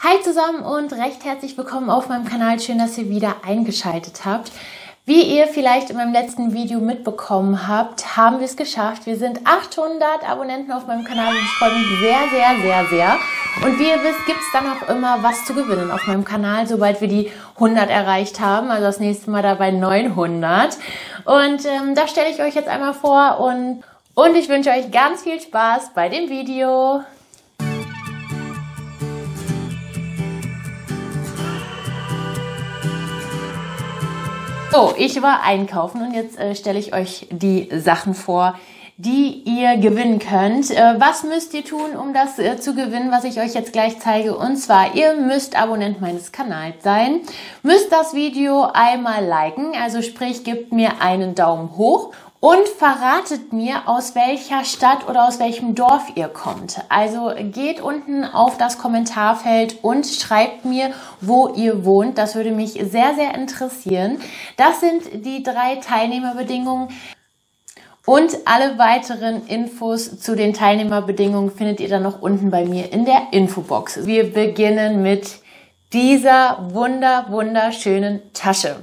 Hi zusammen und recht herzlich willkommen auf meinem Kanal. Schön, dass ihr wieder eingeschaltet habt. Wie ihr vielleicht in meinem letzten Video mitbekommen habt, haben wir es geschafft. Wir sind 800 Abonnenten auf meinem Kanal und ich freue mich sehr. Und wie ihr wisst, gibt es dann auch immer was zu gewinnen auf meinem Kanal, sobald wir die 100 erreicht haben. Also das nächste Mal dabei 900. Und das stelle ich euch jetzt einmal vor und ich wünsche euch ganz viel Spaß bei dem Video. So, ich war einkaufen und jetzt stelle ich euch die Sachen vor, die ihr gewinnen könnt. Was müsst ihr tun, um das zu gewinnen, was ich euch jetzt gleich zeige? Und zwar, ihr müsst Abonnent meines Kanals sein, müsst das Video einmal liken, also sprich, gebt mir einen Daumen hoch. Und verratet mir, aus welcher Stadt oder aus welchem Dorf ihr kommt. Also geht unten auf das Kommentarfeld und schreibt mir, wo ihr wohnt. Das würde mich sehr interessieren. Das sind die 3 Teilnehmerbedingungen. Und alle weiteren Infos zu den Teilnehmerbedingungen findet ihr dann noch unten bei mir in der Infobox. Wir beginnen mit dieser wunderschönen Tasche.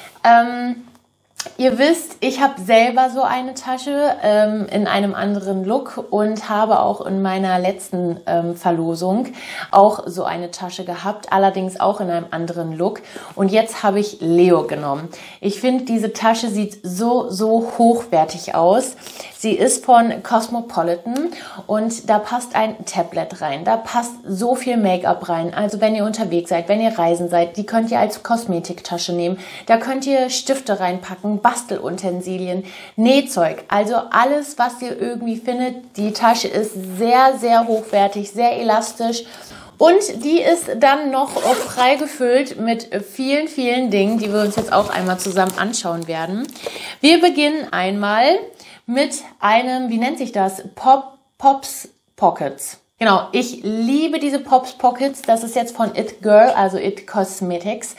Ihr wisst, ich habe selber so eine Tasche in einem anderen Look und habe auch in meiner letzten Verlosung auch so eine Tasche gehabt, allerdings auch in einem anderen Look. Und jetzt habe ich Leo genommen. Ich finde, diese Tasche sieht so hochwertig aus. Sie ist von Cosmopolitan und da passt ein Tablet rein, da passt so viel Make-up rein. Also wenn ihr unterwegs seid, wenn ihr reisen seid, die könnt ihr als Kosmetiktasche nehmen. Da könnt ihr Stifte reinpacken, Bastelutensilien, Nähzeug, also alles, was ihr irgendwie findet. Die Tasche ist sehr hochwertig, sehr elastisch. Und die ist dann noch frei gefüllt mit vielen Dingen, die wir uns jetzt auch einmal zusammen anschauen werden. Wir beginnen einmal mit einem, wie nennt sich das? Pops Pockets. Genau, ich liebe diese Pops Pockets. Das ist jetzt von It Girl, also It Cosmetics.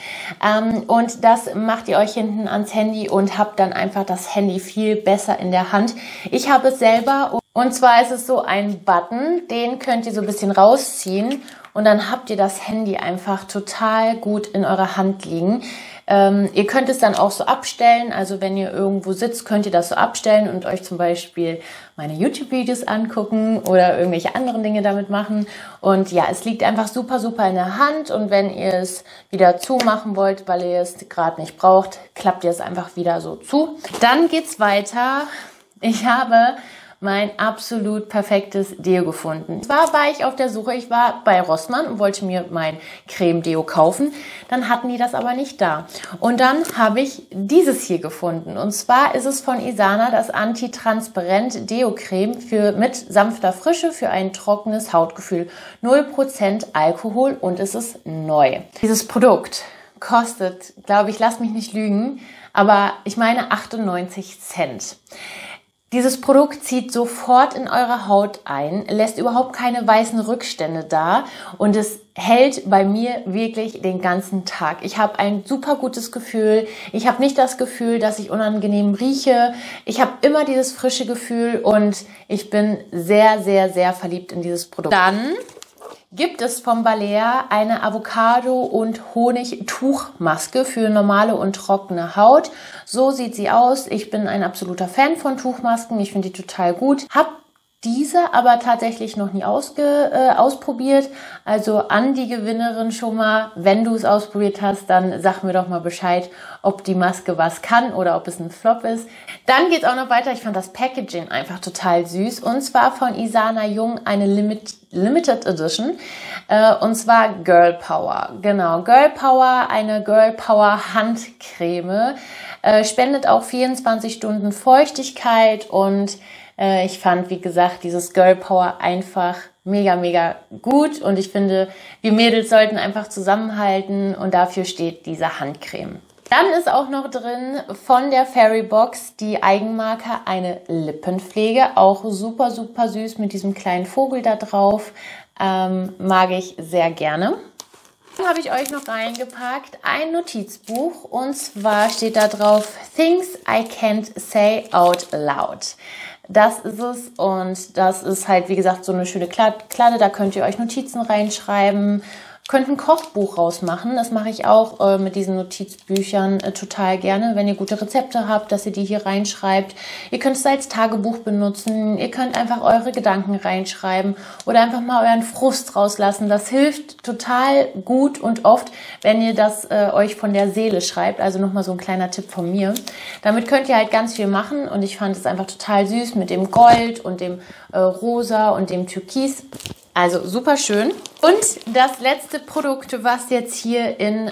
Und das macht ihr euch hinten ans Handy und habt dann einfach das Handy viel besser in der Hand. Ich habe es selber und zwar ist es so ein Button, den könnt ihr so ein bisschen rausziehen und dann habt ihr das Handy einfach total gut in eurer Hand liegen. Ihr könnt es dann auch so abstellen, also wenn ihr irgendwo sitzt, könnt ihr das so abstellen und euch zum Beispiel meine YouTube-Videos angucken oder irgendwelche anderen Dinge damit machen. Und ja, es liegt einfach super in der Hand und wenn ihr es wieder zumachen wollt, weil ihr es gerade nicht braucht, klappt ihr es einfach wieder so zu. Dann geht's weiter. Ich habe mein absolut perfektes Deo gefunden. Zwar war ich auf der Suche, ich war bei Rossmann und wollte mir mein Creme-Deo kaufen. Dann hatten die das aber nicht da. Und dann habe ich dieses hier gefunden. Und zwar ist es von Isana das Anti-Transparent Deo-Creme mit sanfter Frische für ein trockenes Hautgefühl. 0% Alkohol und es ist neu. Dieses Produkt kostet, glaube ich, lasst mich nicht lügen, aber ich meine 98 Cent. Dieses Produkt zieht sofort in eure Haut ein, lässt überhaupt keine weißen Rückstände da und es hält bei mir wirklich den ganzen Tag. Ich habe ein super gutes Gefühl. Ich habe nicht das Gefühl, dass ich unangenehm rieche. Ich habe immer dieses frische Gefühl und ich bin sehr verliebt in dieses Produkt. Dann gibt es vom Balea eine Avocado- und Honig-Tuchmaske für normale und trockene Haut. So sieht sie aus. Ich bin ein absoluter Fan von Tuchmasken. Ich finde die total gut. Hab diese aber tatsächlich noch nie ausprobiert. Also an die Gewinnerin schon mal, wenn du es ausprobiert hast, dann sag mir doch mal Bescheid, ob die Maske was kann oder ob es ein Flop ist. Dann geht es auch noch weiter. Ich fand das Packaging einfach total süß. Und zwar von Isana Jung eine Limited Edition. Und zwar Girl Power. Genau, Girl Power, eine Girl Power Handcreme. Spendet auch 24 Stunden Feuchtigkeit und ich fand, wie gesagt, dieses Girl Power einfach mega gut und ich finde, wir Mädels sollten einfach zusammenhalten und dafür steht diese Handcreme. Dann ist auch noch drin von der Fairybox die Eigenmarke eine Lippenpflege, auch super süß mit diesem kleinen Vogel da drauf, mag ich sehr gerne. Dann habe ich euch noch reingepackt ein Notizbuch und zwar steht da drauf Things I Can't Say Out Loud. Das ist es und das ist halt, wie gesagt, so eine schöne Kladde, da könnt ihr euch Notizen reinschreiben Könnt ein Kochbuch rausmachen. Das mache ich auch mit diesen Notizbüchern total gerne, wenn ihr gute Rezepte habt, dass ihr die hier reinschreibt. Ihr könnt es als Tagebuch benutzen. Ihr könnt einfach eure Gedanken reinschreiben oder einfach mal euren Frust rauslassen. Das hilft total gut und oft, wenn ihr das euch von der Seele schreibt. Also nochmal so ein kleiner Tipp von mir. Damit könnt ihr halt ganz viel machen und ich fand es einfach total süß mit dem Gold und dem Rosa und dem Türkis. Also super schön. Und das letzte Produkt, was jetzt hier in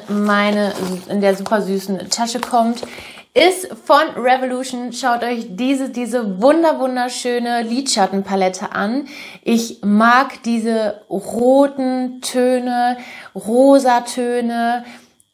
der super süßen Tasche kommt, ist von Revolution. Schaut euch diese wunderschöne Lidschattenpalette an. Ich mag diese roten Töne, Rosatöne,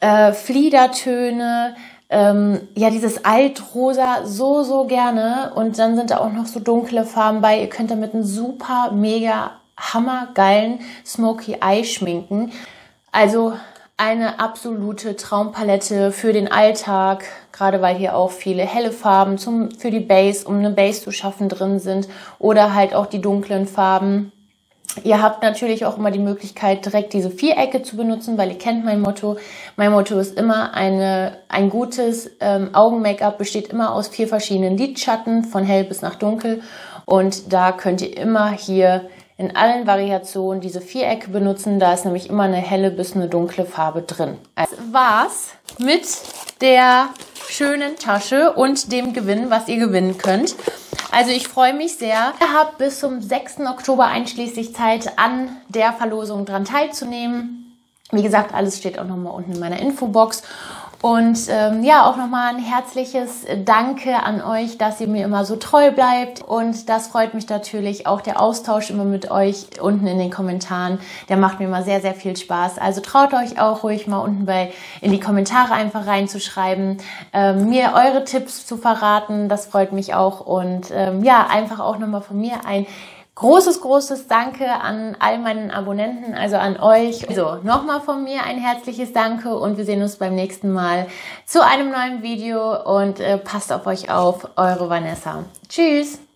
Fliedertöne, ja, dieses Altrosa so gerne. Und dann sind da auch noch so dunkle Farben bei. Ihr könnt damit einen super, mega hammergeilen Smoky Eye schminken. Also eine absolute Traumpalette für den Alltag, gerade weil hier auch viele helle Farben für die Base, um eine Base zu schaffen, drin sind oder halt auch die dunklen Farben. Ihr habt natürlich auch immer die Möglichkeit, direkt diese Vierecke zu benutzen, weil ihr kennt mein Motto. Mein Motto ist immer, ein gutes Augen-Make-up besteht immer aus 4 verschiedenen Lidschatten, von hell bis nach dunkel. Und da könnt ihr immer hier in allen Variationen diese Vierecke benutzen. Da ist nämlich immer eine helle bis eine dunkle Farbe drin. Das war's mit der schönen Tasche und dem Gewinn, was ihr gewinnen könnt. Also ich freue mich sehr. Ihr habt bis zum 6. Oktober einschließlich Zeit, an der Verlosung dran teilzunehmen. Wie gesagt, alles steht auch nochmal unten in meiner Infobox. Und ja, auch nochmal ein herzliches Danke an euch, dass ihr mir immer so treu bleibt. Und das freut mich natürlich auch, der Austausch immer mit euch unten in den Kommentaren. Der macht mir immer sehr viel Spaß. Also traut euch auch ruhig mal unten in die Kommentare einfach reinzuschreiben, mir eure Tipps zu verraten. Das freut mich auch. Und ja, einfach auch nochmal von mir ein großes Danke an all meinen Abonnenten, also an euch. Also nochmal von mir ein herzliches Danke und wir sehen uns beim nächsten Mal zu einem neuen Video und passt auf euch auf, eure Vanessa. Tschüss!